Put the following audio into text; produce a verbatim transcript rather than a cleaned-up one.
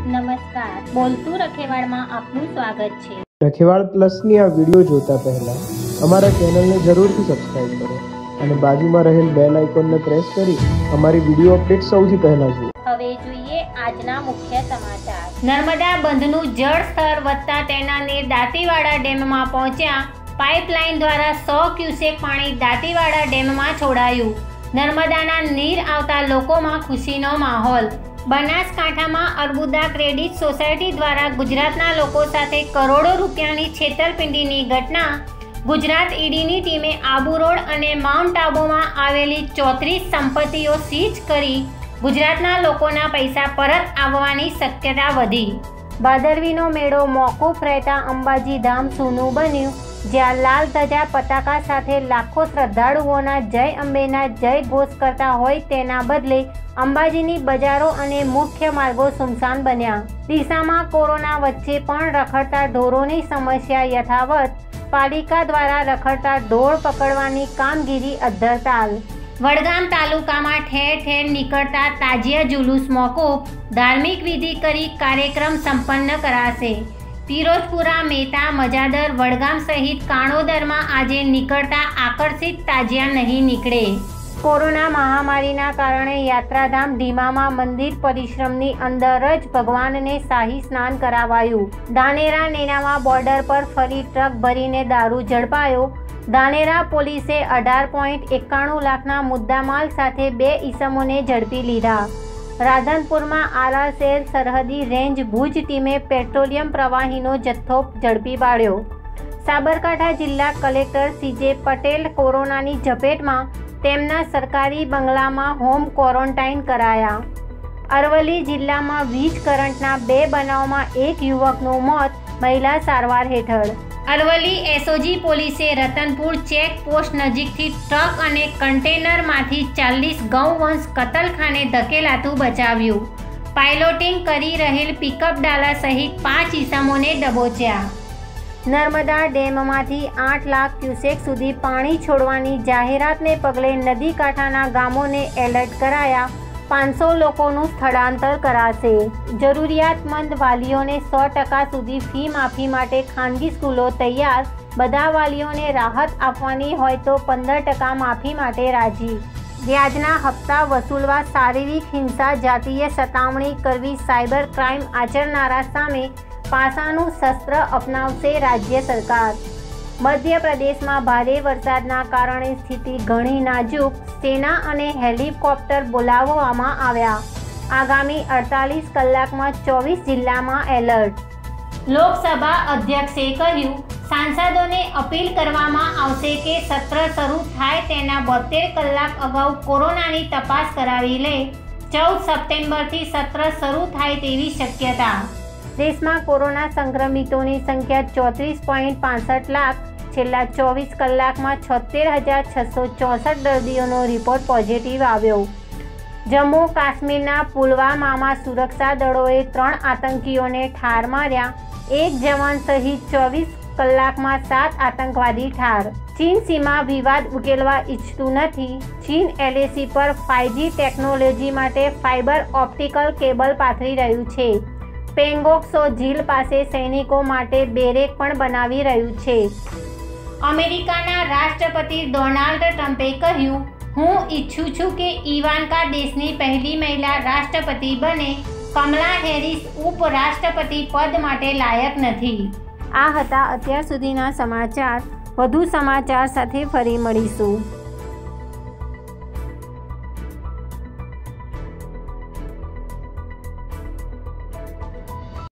નમસ્કાર, બોલતું રખેવાળમાં આપનું સ્વાગત છે। રખેવાળ પ્લસની આ વિડિયો જોતા પહેલા અમારા ચેનલને જરૂરથી સબસ્ક્રાઇબ કરો અને બાજુમાં રહેલ બેલ આઇકોનને પ્રેસ કરી અમારી વિડિયો અપડેટ સૌથી પહેલા જુઓ। હવે જોઈએ આજના મુખ્ય સમાચાર। નર્મદા બંધનું જળ સ્તર વધતા તેના નીર દાંતીવાડા ડેમમાં પહોંચ્યા। પાઇપલાઇન દ્વારા સો ક્યુસેક પાણી દાંતીવાડા ડેમમાં છોડાયું। નર્મદાના નીર આવતા લોકોમાં ખુશીનો માહોલ। બનાસકાંઠામાં અર્બુદા ક્રેડિટ સોસાયટી દ્વારા ગુજરાતના લોકો સાથે કરોડો રૂપિયાની છેતરપિંડીની ઘટના। ગુજરાત ઈડીની ટીમે આબુ રોડ અને માઉન્ટ આબુમાં આવેલી ચોત્રીસ સંપત્તિઓ સીઝ કરી ગુજરાતના લોકોના પૈસા પરત આવવાની શક્યતા વધી। ભાદરવીનો મેળો મોકૂફ રહેતા અંબાજી ધામ સૂનું બન્યું, જ્યાં લાલ ધજા પતાકા સાથે લાખો શ્રદ્ધાળુઓના જય અંબેના જય ઘોષ કરતા હોય તેના બદલે અંબાજીની બજારો અને મુખ્ય માર્ગો સુમસાન બન્યા। ડીસામાં કોરોના વચ્ચે પણ રખડતા ઢોરોની સમસ્યા યથાવત। પાલિકા દ્વારા રખડતા ઢોર પકડવાની કામગીરી અદ્ધરતાલ। વડગામ તાલુકામાં ઠેર ઠેર નીકળતા તાજિયા જુલુસ મોકૂફ। ધાર્મિક વિધિ કરી કાર્યક્રમ સંપન્ન કરાશે। પિરોજપુરા, મેતા, મજાદર, વડગામ સહિત કાણોદરમાં આજે નીકળતા આકર્ષિત તાજિયા નહીં નીકળે। કોરોના મહામારીના કારણે યાત્રાધામ ઢીમામાં મંદિર પરિશ્રમની અંદર જ ભગવાનને શાહી સ્નાન કરાવાયું। ધાનેરા નેનાવા બોર્ડર પર ફરી ટ્રક ભરીને દારૂ ઝડપાયો। ધાનેરા પોલીસે અઢાર પોઈન્ટ એકાણું લાખના મુદ્દામાલ સાથે બે ઈસમોને ઝડપી લીધા। રાધનપુરમાં આરાસેર સરહદી રેન્જ ભુજ ટીમે પેટ્રોલિયમ પ્રવાહીનો જથ્થો ઝડપી પાડ્યો। સાબરકાંઠા જિલ્લા કલેક્ટર સીજે પટેલ કોરોનાની ઝપેટમાં તેમના સરકારી બંગલામાં હોમ ક્વોરન્ટાઇન કરાયા। અરવલ્લી જિલ્લામાં વીજ કરંટના બે બનાવમાં એક યુવકનું મોત, મહિલા સારવાર હેઠળ। અરવલ્લી એસઓજી પોલીસે રતનપુર ચેક પોસ્ટ નજીકથી ટ્રક અને કન્ટેનરમાંથી ચાલીસ ગૌવંશ કતલખાને ધકેલાતું બચાવ્યું। પાયલોટિંગ કરી રહેલ પિકઅપ ડાલા સહિત પાંચ ઈસમોને દબોચ્યા। નર્મદા ડેમમાંથી આઠ લાખ ક્યુસેક સુધી પાણી છોડવાની જાહેરાતને પગલે નદી કાંઠાના ગામોને એલર્ટ કરાયા। પાંચસો લોકોનું સ્થળાંતર કરાશે। જરૂરિયાતમંદ વાલીઓને સો ટકા સુધી ફી માફી માટે ખાનગી સ્કૂલો તૈયાર। બધા વાલીઓને રાહત આપવાની હોય તો પંદર ટકા માફી માટે રાજી। વ્યાજના હપ્તા વસૂલવા, શારીરિક હિંસા, જાતીય સતામણી કરવી, સાયબર ક્રાઇમ આચરનારા સામે પાસાનું શસ્ત્ર અપનાવશે રાજ્ય સરકાર। મધ્યપ્રદેશમાં ભારે વરસાદના કારણે સ્થિતિ ઘણી નાજુક। સેના અને હેલિકોપ્ટર બોલાવવામાં આવ્યા। આગામી અડતાલીસ કલાકમાં ચોવીસ જિલ્લામાં એલર્ટ। લોકસભા અધ્યક્ષે કહ્યું, સાંસદોને અપીલ કરવામાં આવશે કે સત્ર શરૂ થાય તેના બોતેર કલાક અગાઉ કોરોનાની તપાસ કરાવી લે। ચૌદ સપ્ટેમ્બરથી સત્ર શરૂ થાય તેવી શક્યતા। દેશમાં કોરોના સંક્રમિતોની સંખ્યા ચોત્રીસ પોઈન્ટ પાસઠ લાખ। છેલ્લા ચોવીસ કલાકમાં છોતેર હજાર છસો ચોસઠ દર્દીઓનો રિપોર્ટ પોઝિટિવ આવ્યો। જમ્મુ કાશ્મીરના પુલવામામાં સુરક્ષા દળોએ ત્રણ આતંકીઓને ઠાર માર્યા। એક જવાન સહિત ચોવીસ કલાકમાં સાત આતંકવાદી ઠાર। ચીન સીમા વિવાદ ઉકેલવા ઈચ્છતું નથી। ચીન એલએસી પર ફાઇવજી ટેકનોલોજી માટે ફાઇબર ઓપ્ટિકલ કેબલ પાથરી રહ્યું છે। પેંગોંગ ઝીલ પાસે સૈનિકો માટે બેરેક પણ બનાવી રહ્યું છે। અમેરિકાના રાષ્ટ્રપતિ ડોનાલ્ડ ટ્રમ્પે કહ્યું, હું ઈચ્છું છું કે ઇવાન્કા દેશની પહેલી મહિલા રાષ્ટ્રપતિ બને। કમલા હેરિસ ઉપરાષ્ટ્રપતિ પદ માટે લાયક નથી। આ હતા અત્યાર સુધીના સમાચાર। વધુ સમાચાર સાથે ફરી મળીશું।